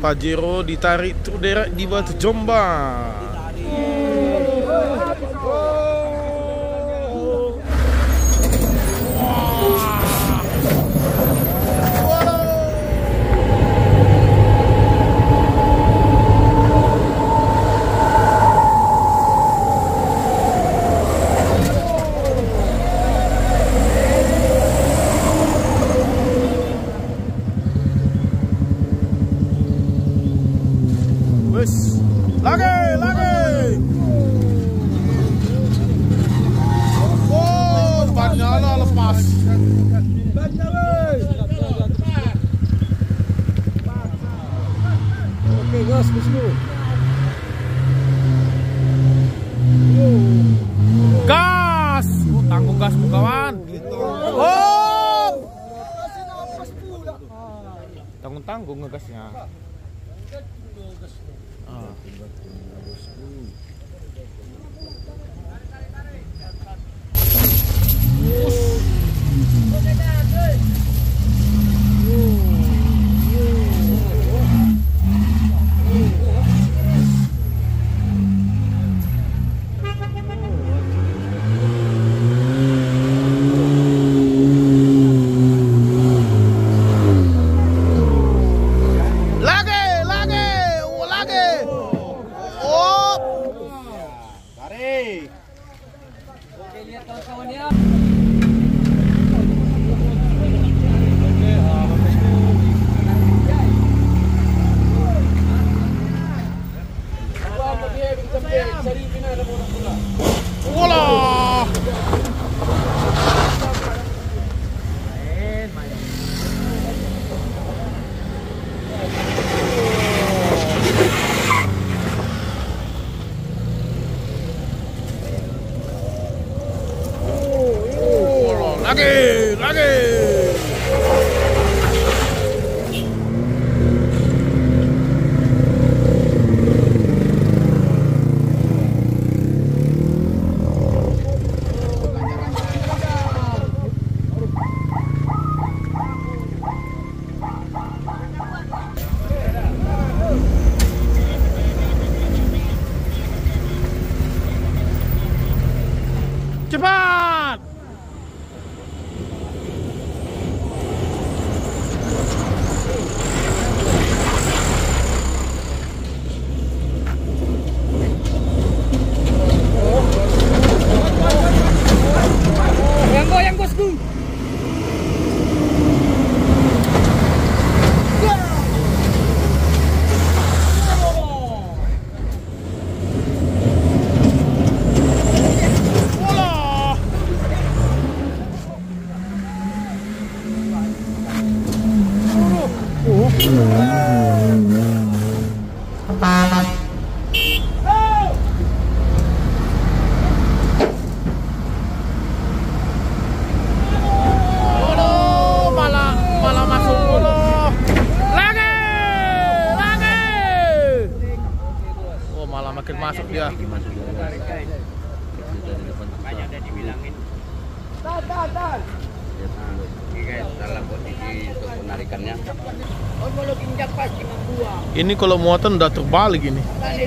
Pajero ditarik truk derek di Batu Jombang. Lagi. Oh, bannya lepas. Oke, gas bosku. Gas. Tanggung gasmu kawan. Oh. Tanggung ngegasnya. Lagi. Cepat. Goyang bosku. Makin masuk dia. Banyak udah dibilangin. Tan. Ini guys, dalam posisi untuk penarikannya. Oh, kalau injak pasti membuang. Ini kalau muatan udah terbalik ini.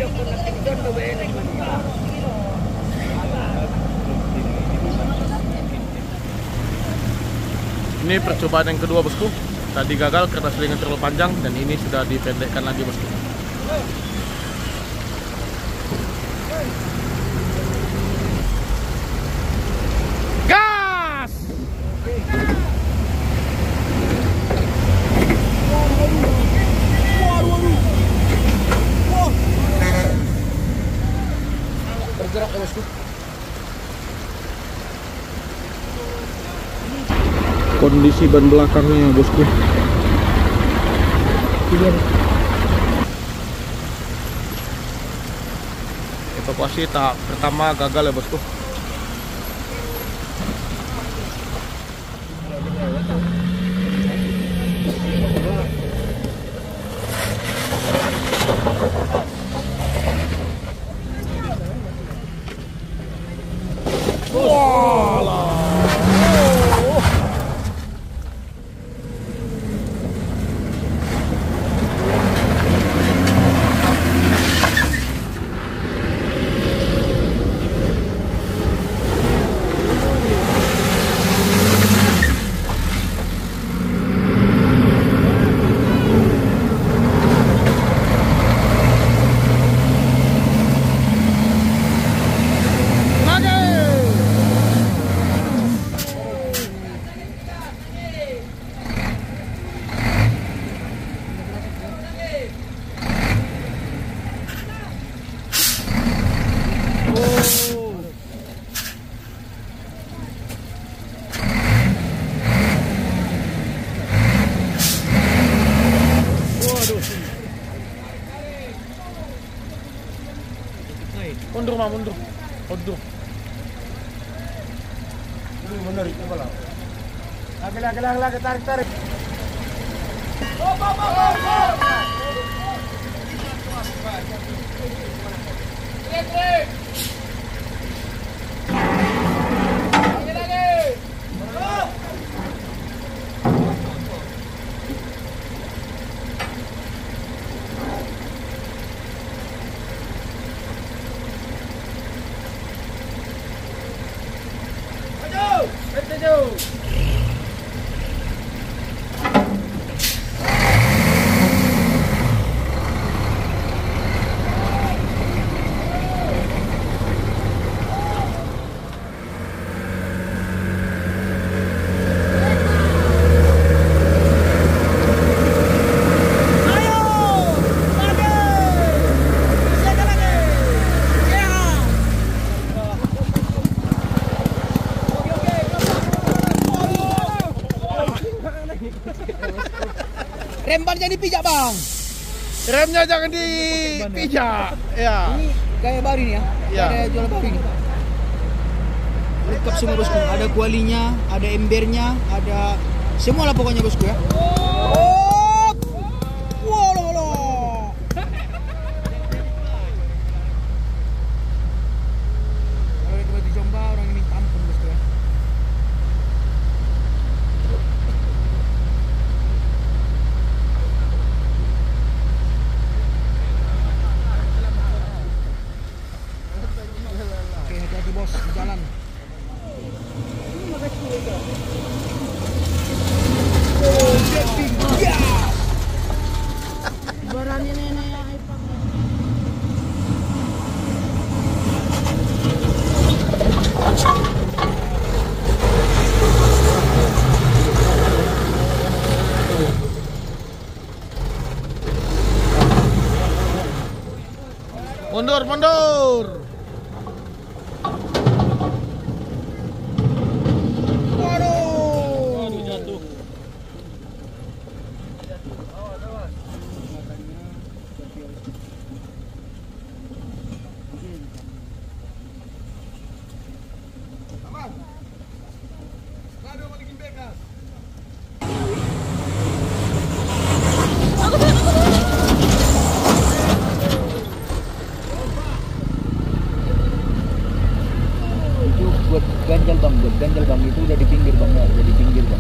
Ini percobaan yang kedua bosku. Tadi gagal karena selingan terlalu panjang dan ini sudah dipendekkan lagi bosku. Gas! Bergerak ya bosku. Kondisi ban belakangnya bosku. Evakuasi tahap pertama gagal ya bosku. mundur. Mundur. Ini benar itu malah. Lagi, tarik. Rem bannya dipijak bang. Remnya jangan dipijak. Ya. Ini kayak baru ini ya. Ya. Kayak jual baru ini. Lengkap semua bosku. Ada kualinya, ada embernya, ada semua lah pokoknya bosku ya. Oh, wololo. Kalau itu di Jombang orang ini tampun bosku ya. Oke, hati-hati bos di jalan. Oh, jumping. Ya. Barangnya nenek ya. Mundur. Waduh, Jatuh. itu buat ganjal bang itu udah di pinggir bang ya, udah di pinggir bang.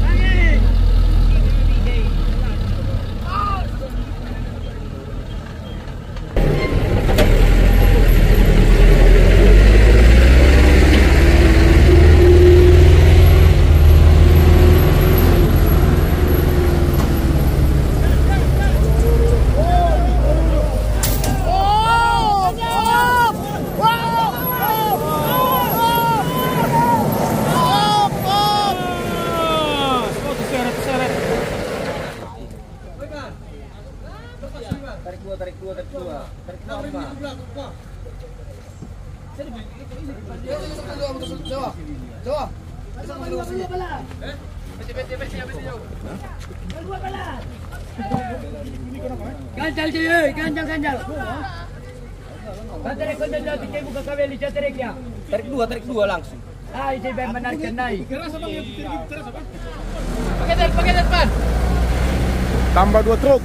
Tarik dua. Tarik dua langsung. Pakai depan. Tambah 2 truk.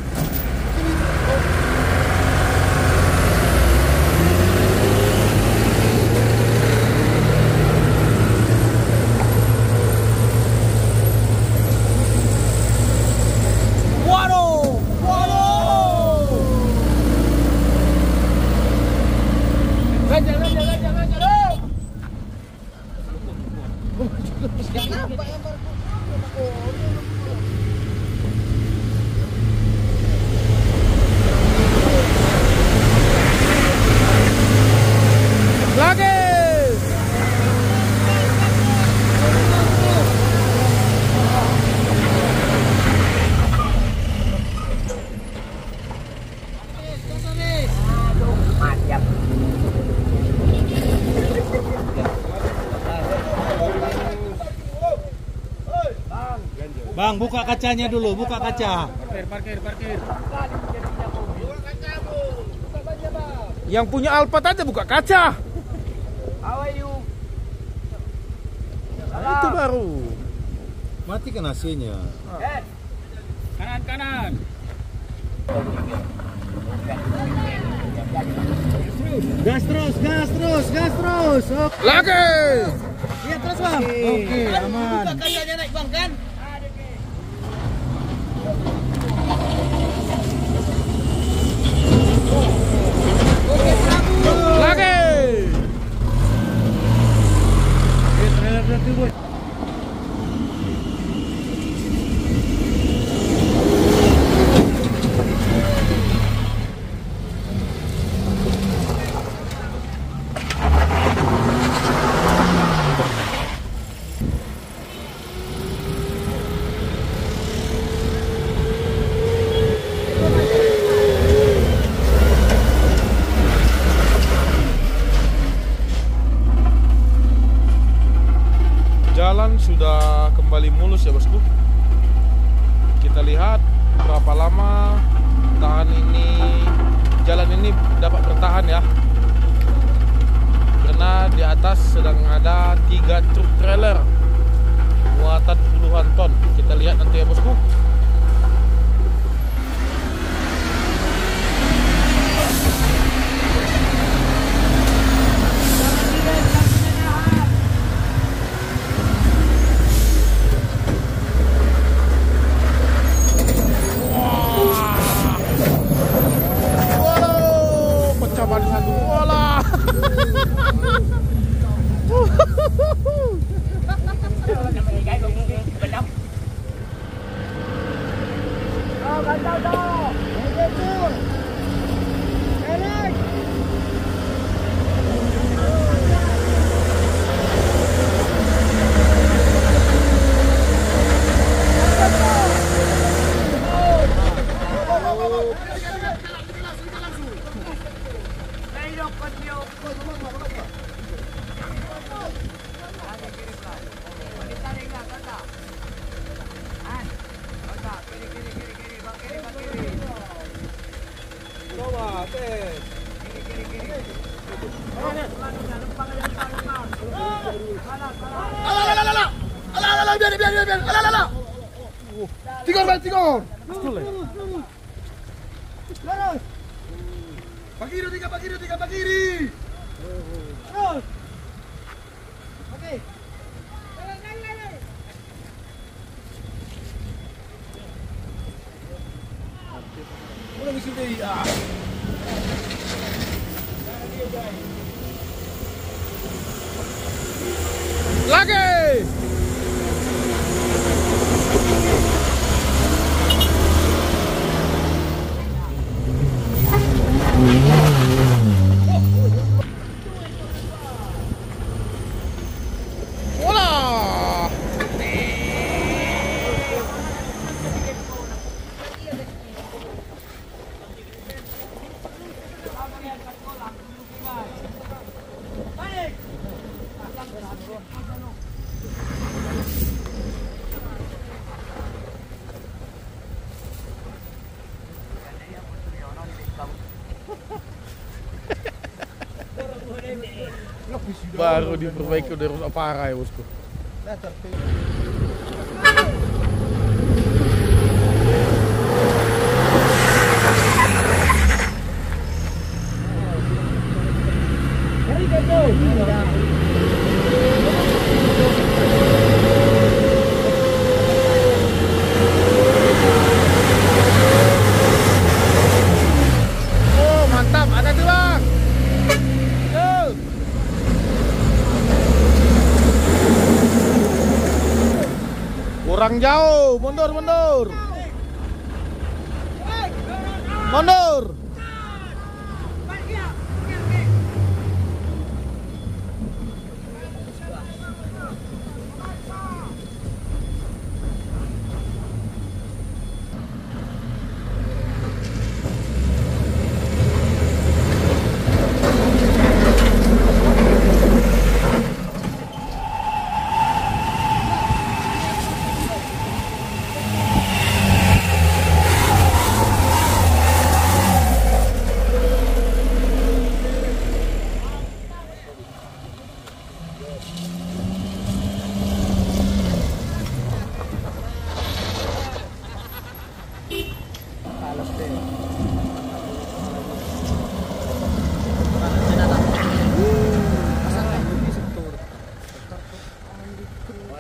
Bang, buka kacanya dulu, buka kaca. Parkir. Yang punya Alphard aja buka kaca. How are you? Itu baru. Matikan AC-nya. Kanan. Gas terus. Oke. Lagi. Iya terus bang. Oke, aman. Kayaknya naik bang kan? Lagi. Trailer berarti boy. Jalan sudah kembali mulus ya bosku. Kita lihat berapa lama jalan ini dapat bertahan ya. Karena di atas sedang ada 3 truk trailer muatan puluhan ton. Kita lihat nanti ya bosku. Biar. Tigor. Pak kiri. Terus. Oke. Udah misi deh. Lagi. Baru diperbaiki udah rusak parah ya bosku. Oh mantap, ada tuh bang. Kurang jauh, mundur.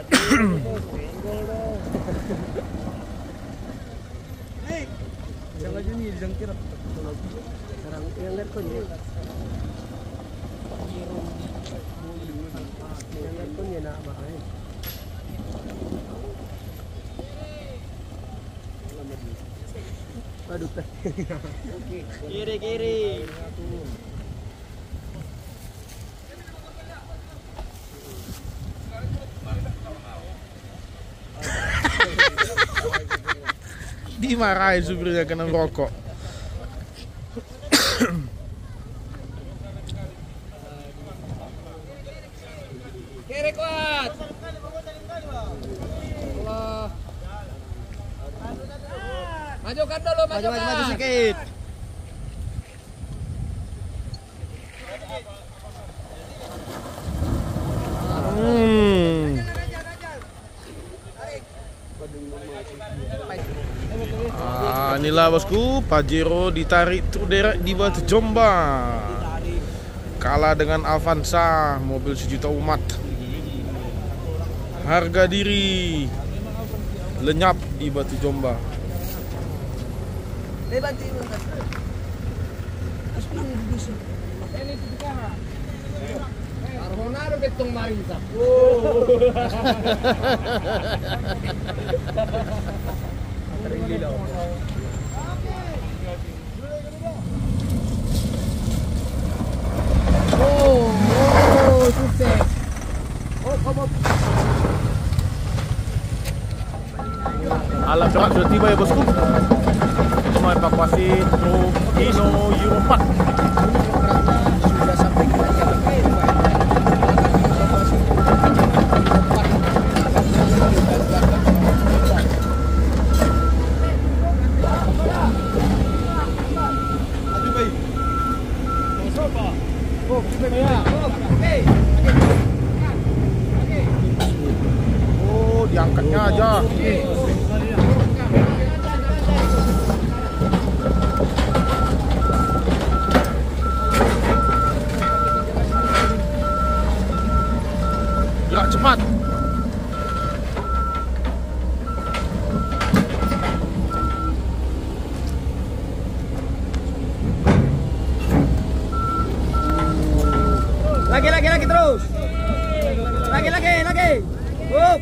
Jangan jadi jangkir. Sekarang yang lihat kau ni. Yang lihat kau ni nak makan. Aduh. Kiri. Dimarahin supirnya kena rokok. Kiri kuat. Majukan dulu, majukan. Maju sedikit. Inilah bosku, Pajero ditarik truk derek di Batu Jombang. Kalah dengan Avanza, mobil sejuta umat. Harga diri lenyap di Batu Jombang. Carbonaro betong Marisa. Sukses. Alat berat sudah tiba ya bosku. Cuma evakuasi truk Hino Euro 4. Sudah sampai ke Oh, diangkatnya aja. Gerak cepat. Lagi terus. Lagi. Up.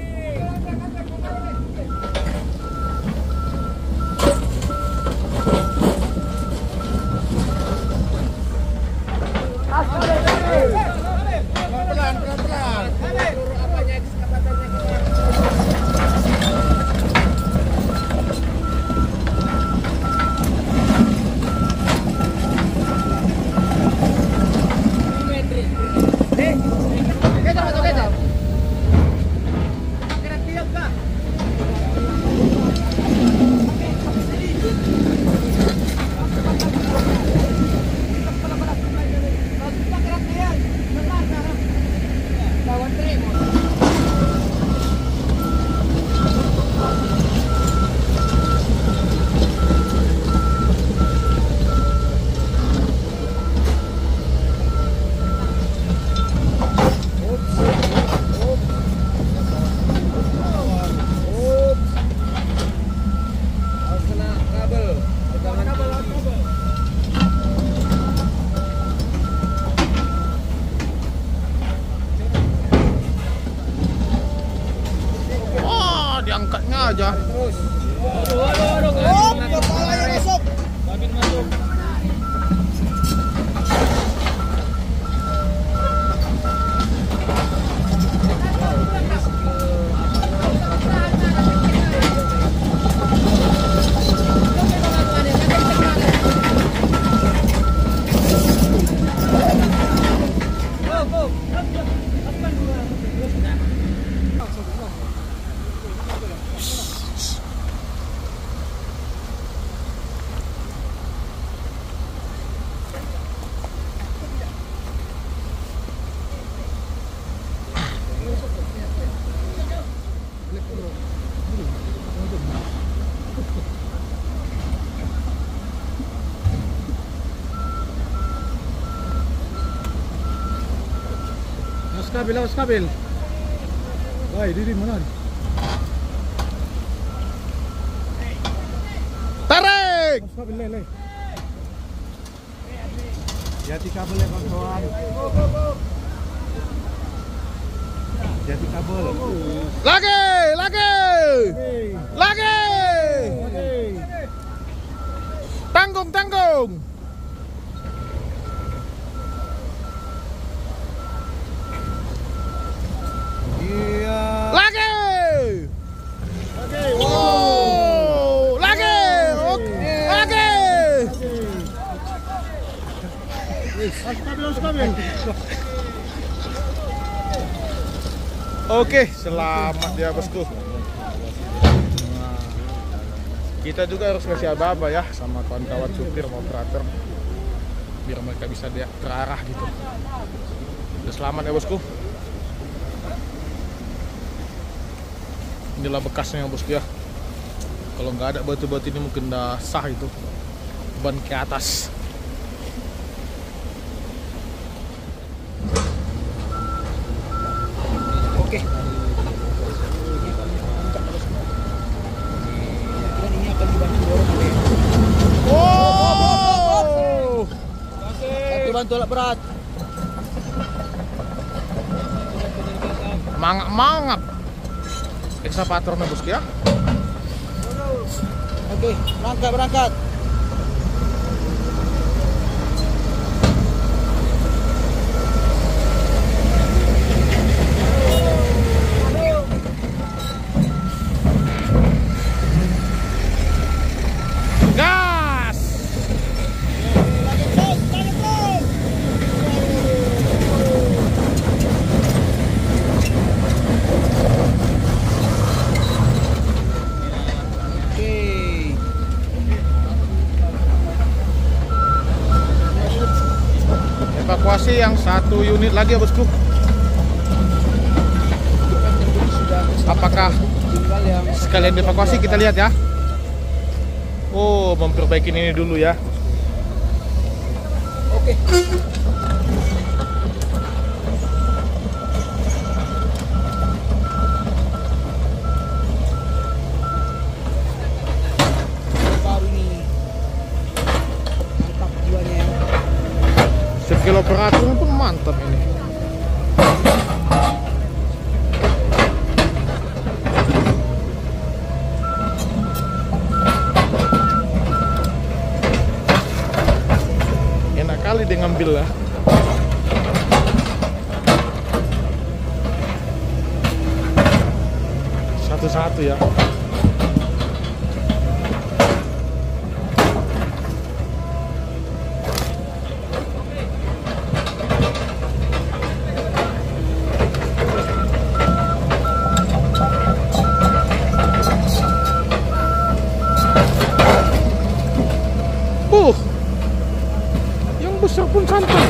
Diangkatnya aja. Terus. Kepala yang masuk. Kabin masuk. Stabil. Hai, Didi mana? Tarik. Stop, le. Jati kabel ya kawan. Jati kabel. Lagi. Tanggung. Iya. Lagi. Oh, lagi. Lagi. Oke, selamat ya bosku. Nah, kita juga harus kasih aba-aba ya sama kawan-kawan supir mau operator biar mereka bisa dia terarah gitu. Udah selamat ya bosku. Inilah bekasnya bosku ya. Kalau nggak ada batu-batu ini mungkin udah sah itu ban ke atas. Oke. Dan ini akan dibantu dorong oleh. Oh, Satu bantu alat berat. mangap. Ekskavatornya bosku ya. Oke, berangkat. Gas. Evakuasi yang satu unit lagi ya bosku. Apakah Tinggal yang sekalian dievakuasi, kita lihat ya. Oh, memperbaiki ini dulu ya. oke. Baru ini mantap jiwanya ya. Skill operatornya pun mantap ini. Enak kali dia ngambil lah. Satu-satu ya. Yang besar pun santai.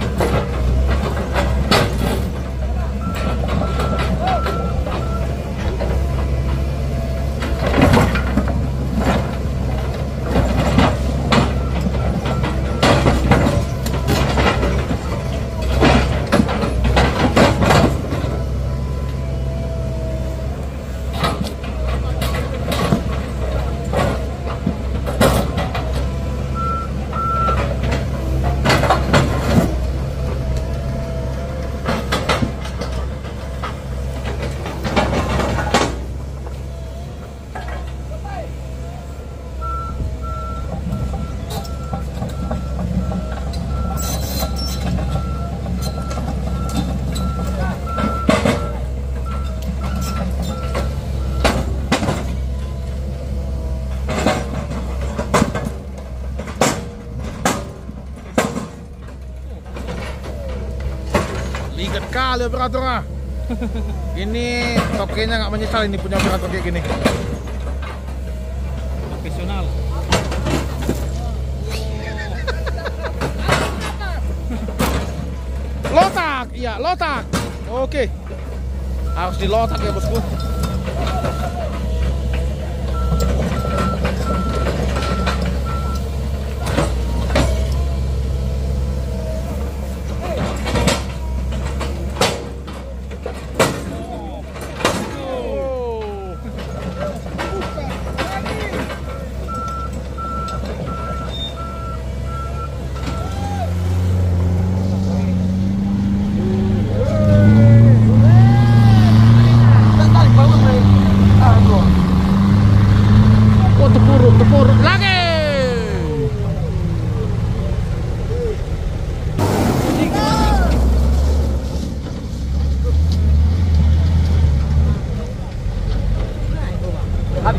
Ligat kali operatornya. Ini tokenya nggak menyesal ini punya operator kayak gini. Profesional. Lotak, iya lotak. Oke, harus dilotak ya bosku.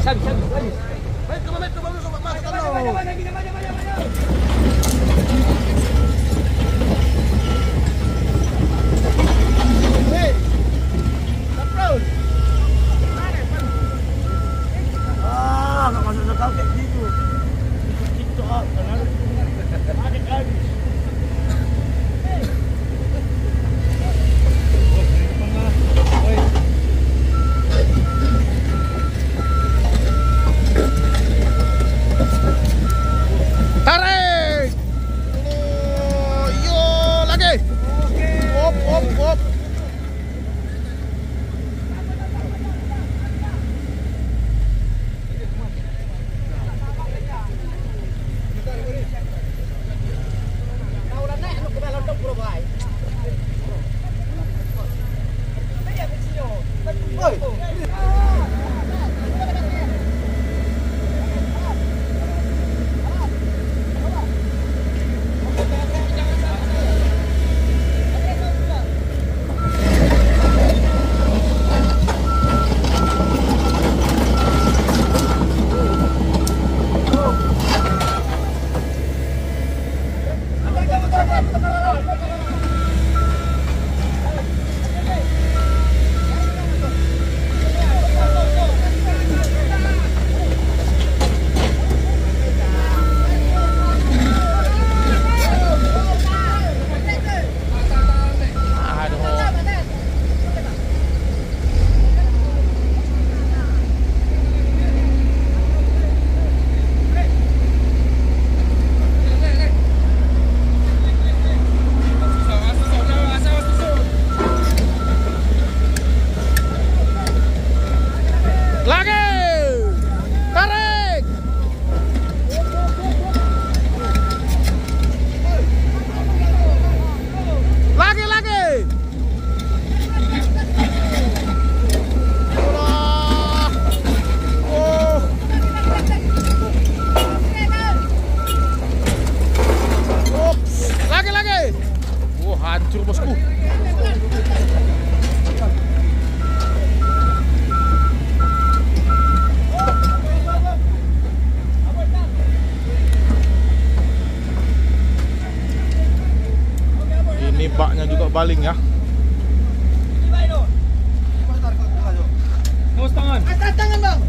Nggak masuk sekali kayak gitu. Itu adik-adik. Tarik. Oh, yo lagi. Op, op, op. Hancur bosku. Ini baknya juga baling ya. Awas tangan. Atas tangan bang.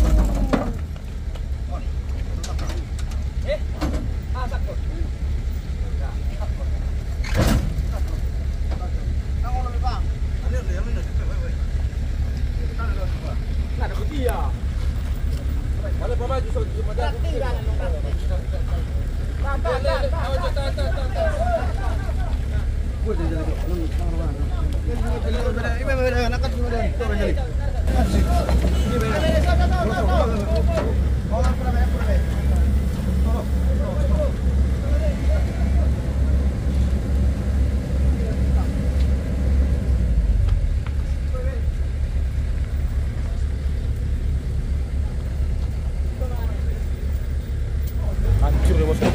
Hancur ya bosku.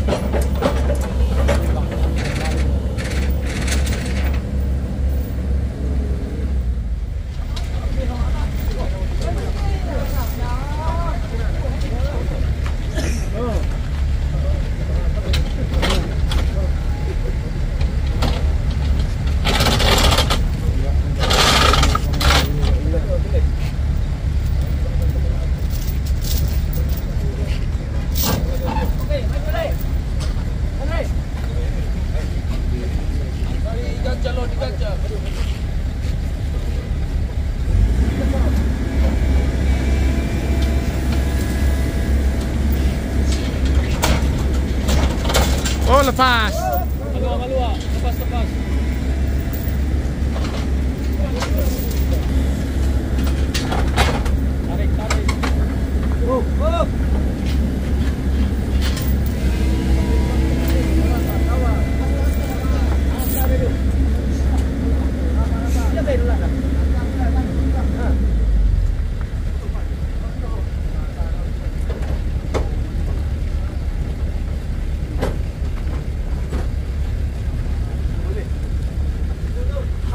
Oh, lepas. Malua, lepas. Tarik.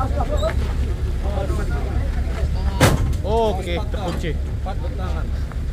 Oke, terkunci. 4 tangan.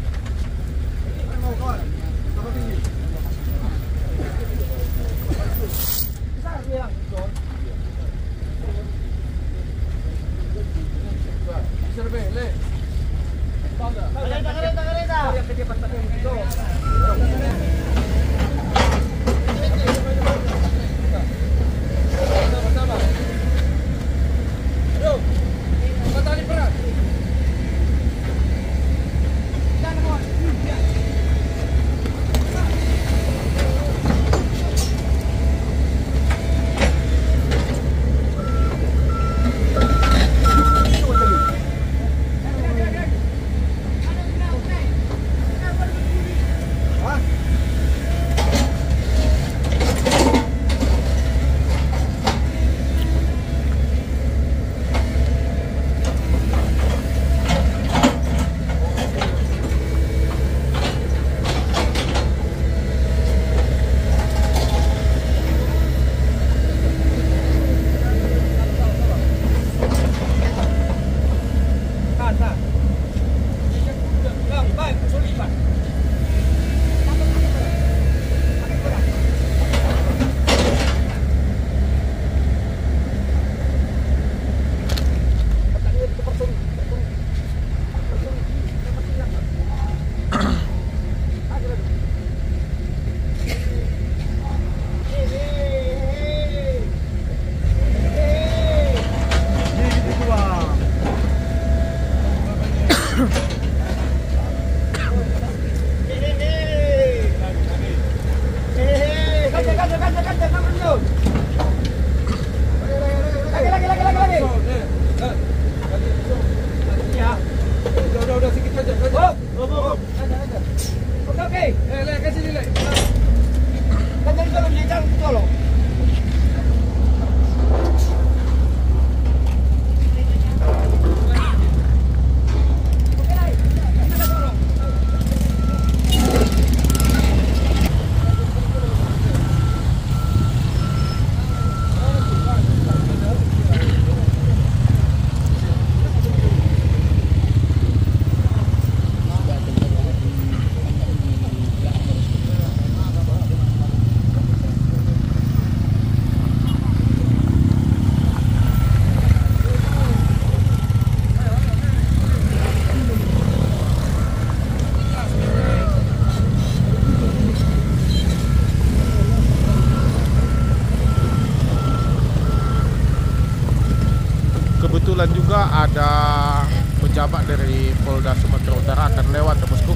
Kebetulan juga ada pejabat dari Polda Sumatera Utara akan lewat ya bosku.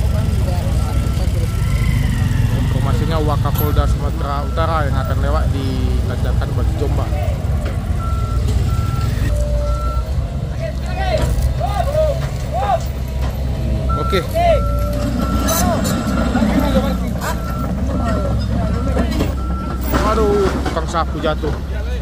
Informasinya Wakapolda Sumatera Utara yang akan lewat di tanjakan Batu Jombang. Oke. Aduh, tukang sapu jatuh.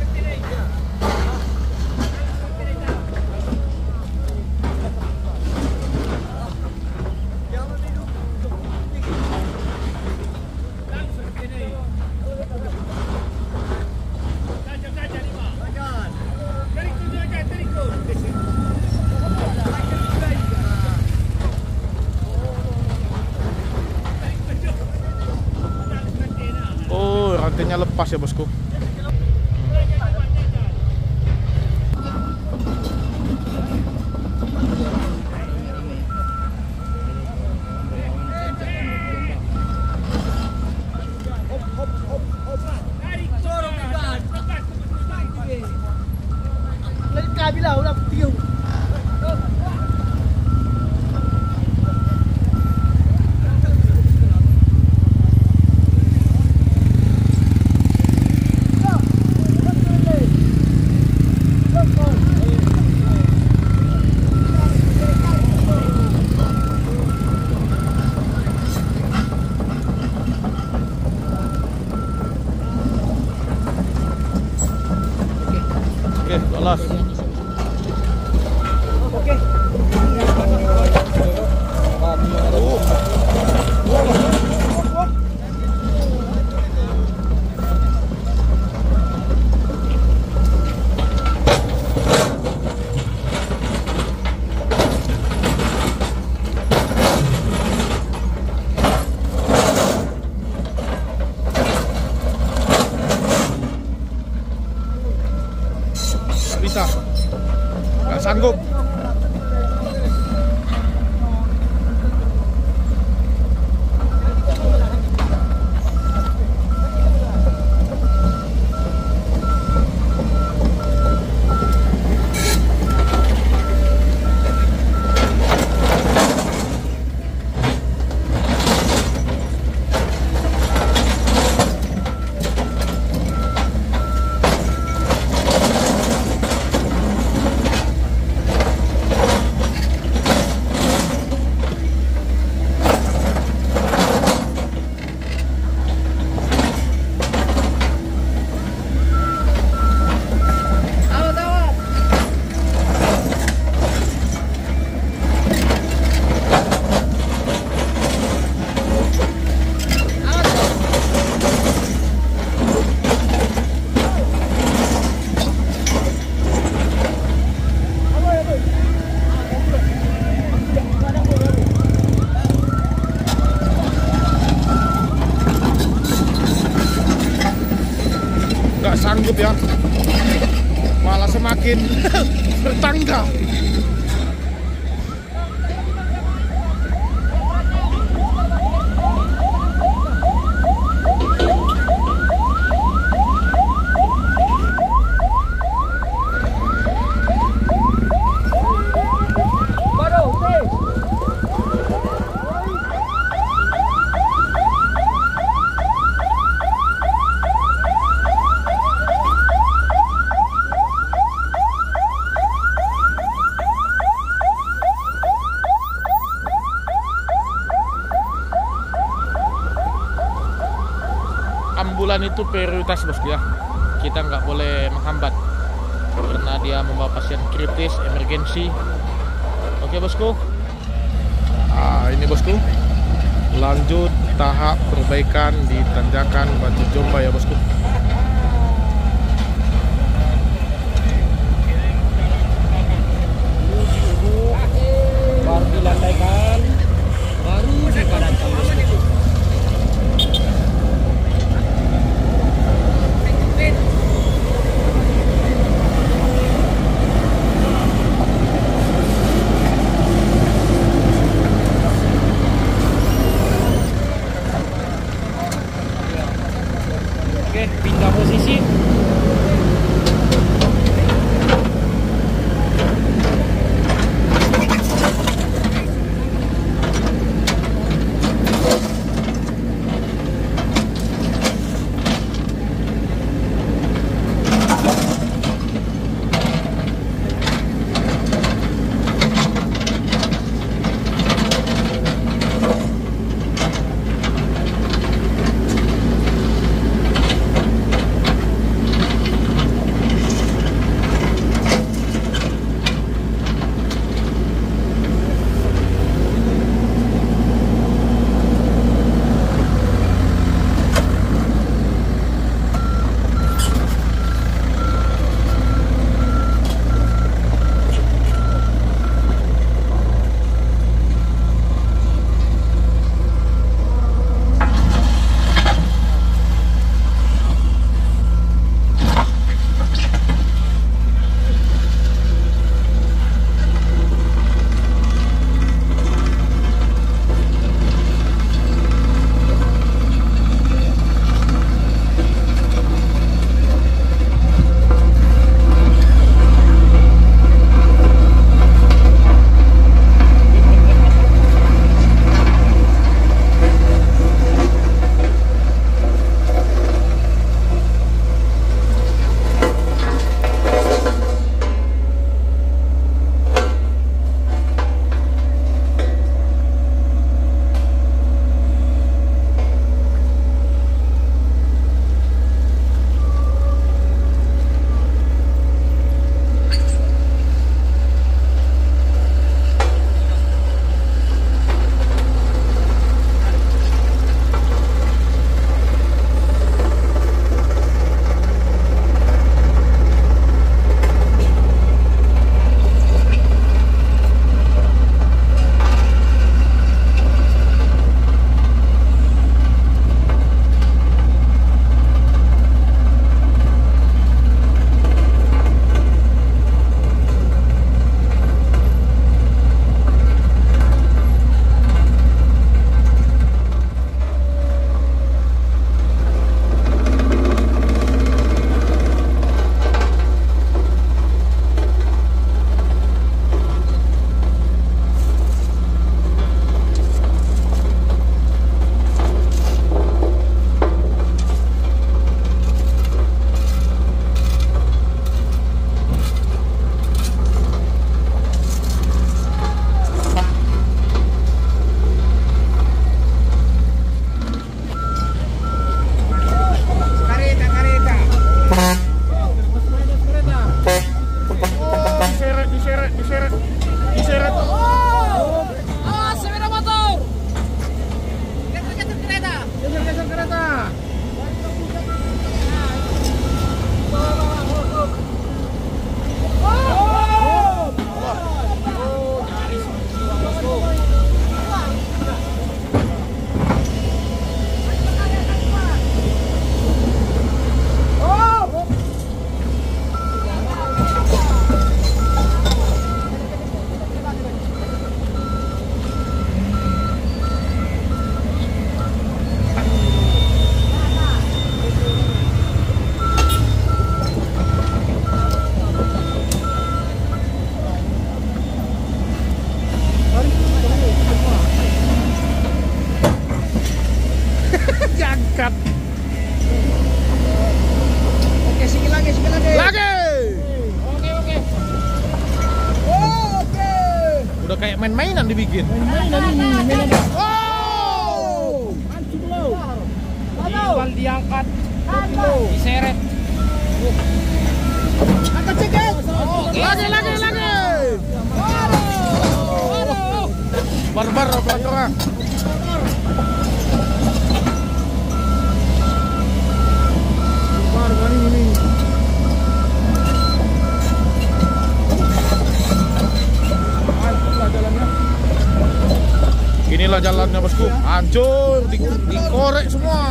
Oh, rantainya lepas ya bosku. semakin bertangga. Ambulan itu prioritas bosku ya, kita nggak boleh menghambat karena dia membawa pasien kritis, emergensi. Oke bosku, ini bosku lanjut tahap perbaikan di tanjakan Batu Jomba ya bosku. Baru dilandaikan, baru dipadatkan bosku. Oke. mainan dibikin. Mainan. Wow! Tinggal diangkat, diseret. Angkat ceket. Lagi. Barbar operatornya. Inilah jalannya bosku, hancur, dikorek semua.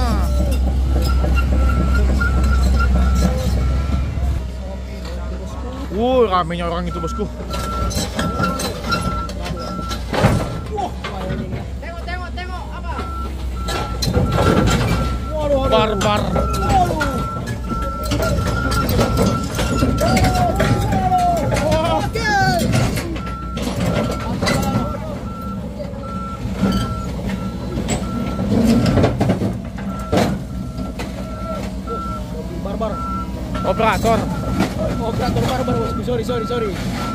Ramenya orang itu bosku. Tengok apa? Barbar. Barbar. Operator. Operator barbar bosku. Sorry.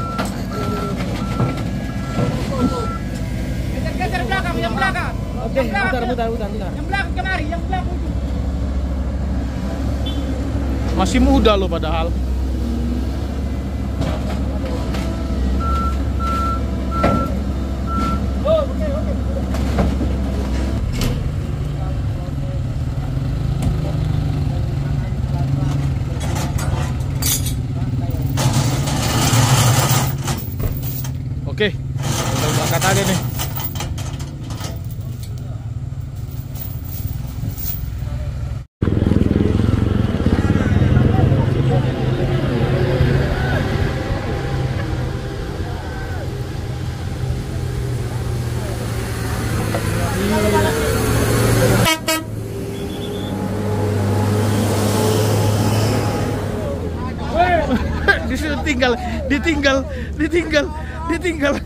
Geser belakang, yang belakang. Oke, mutar. Yang belakang kemari, yang belakang. Masih muda lo padahal. Oke. Oke, kita berangkat aja nih. Ditinggal.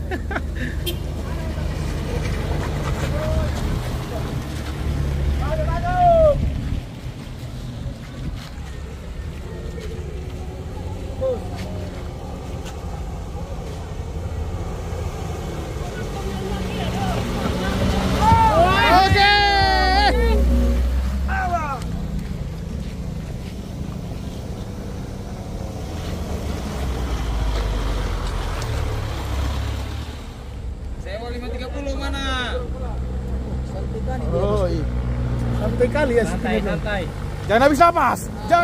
Santai kali ya. Santai. Jangan habis napas.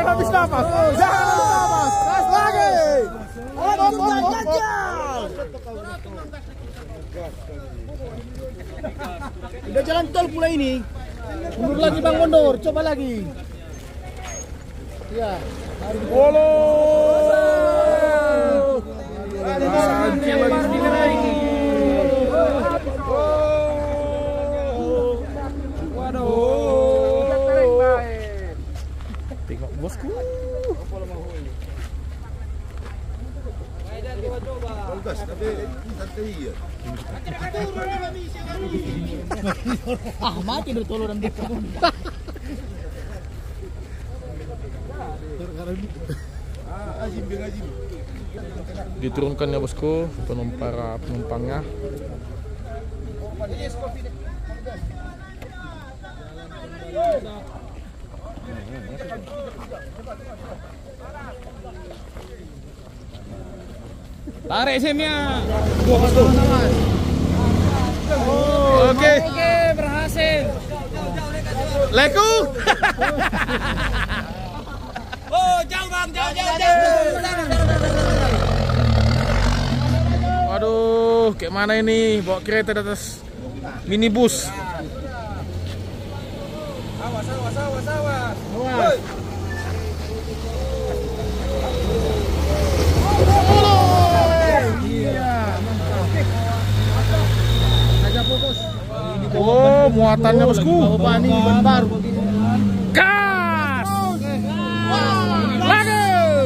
Lagi. Udah jalan tol pula ini. Mundur lagi Bang Mondor, coba lagi. Ya. Tengok bosku. Mati bertolong dan Diturunkan ya bosku para penumpangnya. Tarik SIM-nya. Oke, Berhasil. Leku. Oh, jauh Bang, jauh. Waduh, kayak mana ini? Bawa kereta di atas minibus. Awas. Oh, muatannya bosku. Bani bentar. Gas. Lagi.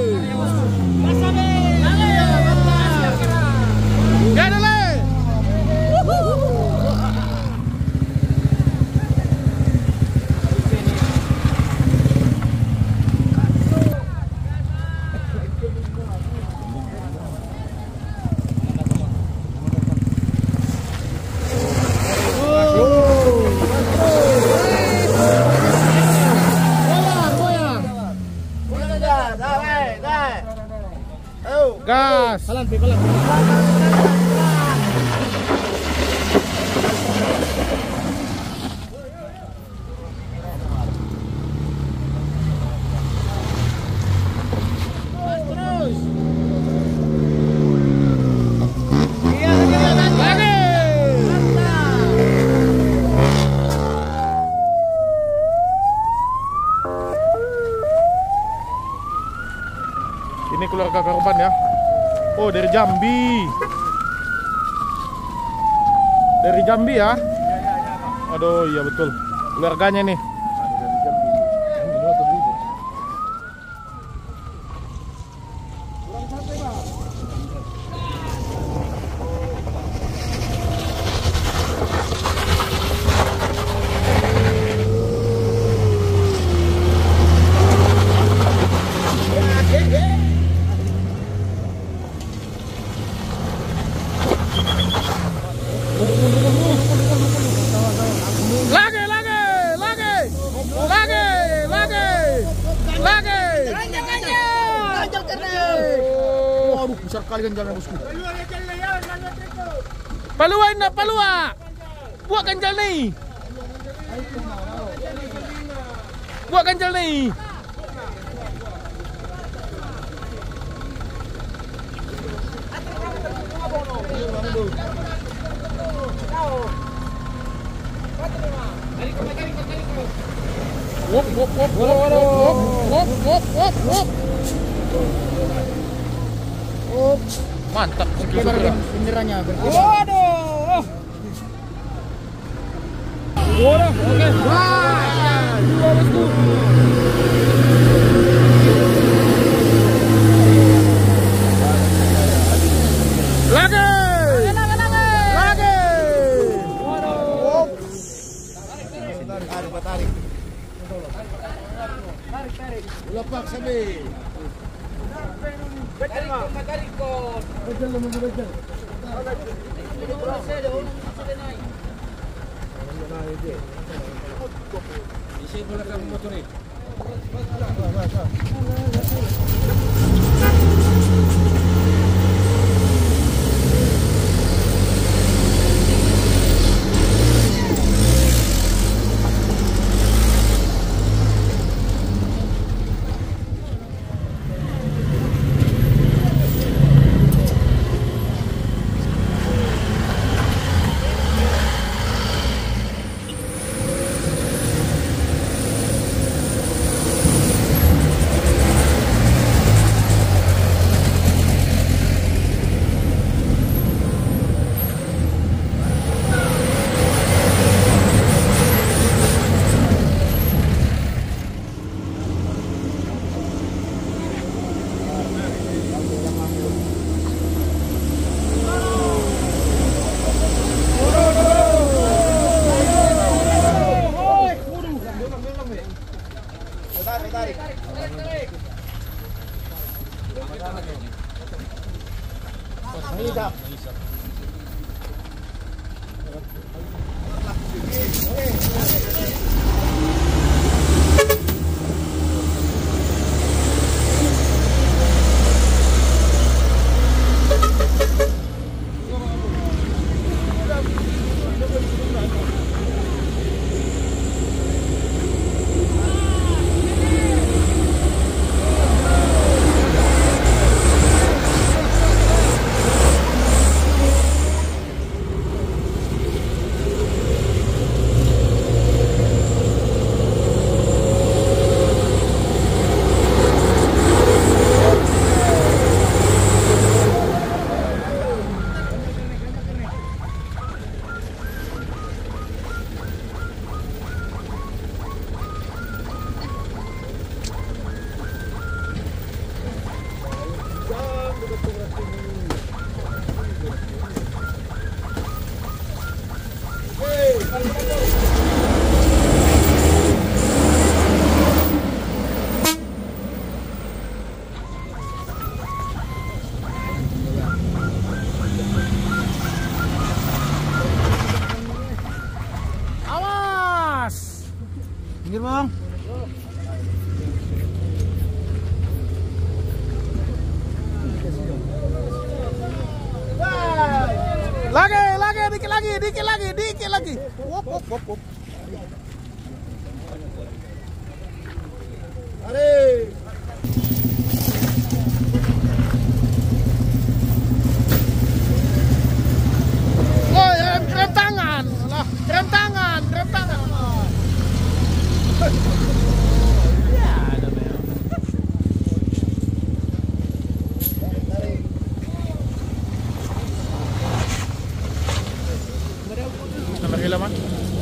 Gadele. pelan, pelan. Ini keluarga korban ya. Oh, dari Jambi. Dari Jambi ya? Aduh, iya betul. Keluarganya nih. Waduh, besar kali ganjalnya bosku. Paluan na palua. Buat ganjal nih. Buat ganjal nih. Wop wop wop wop wop wop wop wop wop. Mantap Kibar benderanya berkibar. Waduh. Waduh, oke. Wah, dua bosku. Lagi. Lagi. Waduh. Tarik. Tarik. Lepak sabi. Pinggir bang. lagi. Wop, wop, wop, wop. Mari. Oh, rem tangan. Lah, rem tangan, rem tangan. Ya, ada memang. Nomor kiloman?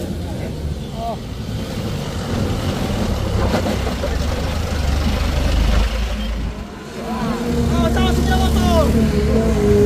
Oh, salah sepeda motor.